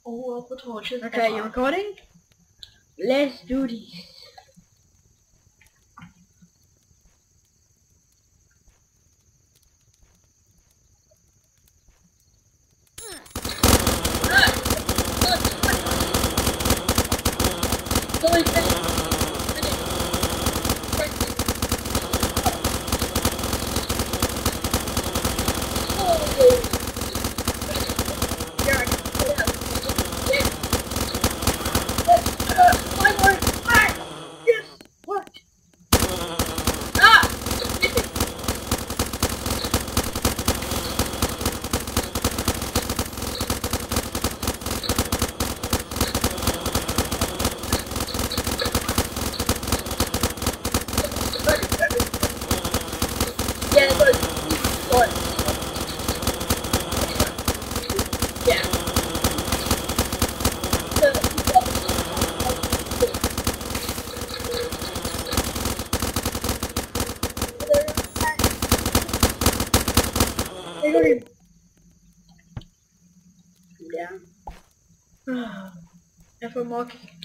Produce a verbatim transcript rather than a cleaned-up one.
Oh, I'll put torches. Okay, you recording? Let's do this. Yeah. If we're more